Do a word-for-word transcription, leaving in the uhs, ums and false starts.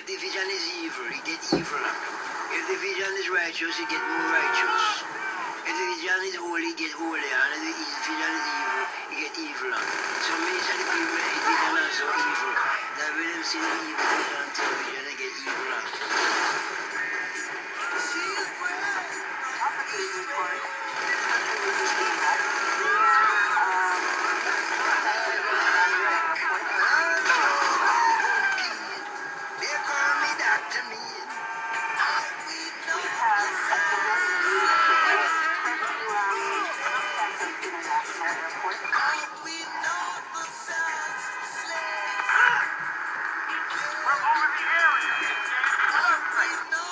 the vision is evil, he get evil. If the vision is righteous, he get more righteous. If the vision is holy, he get holy. And if the vision is evil, he get evil. So many of the people that vision are so evil that when them see the evil vision on television, they get evil. We're over the area. Take it.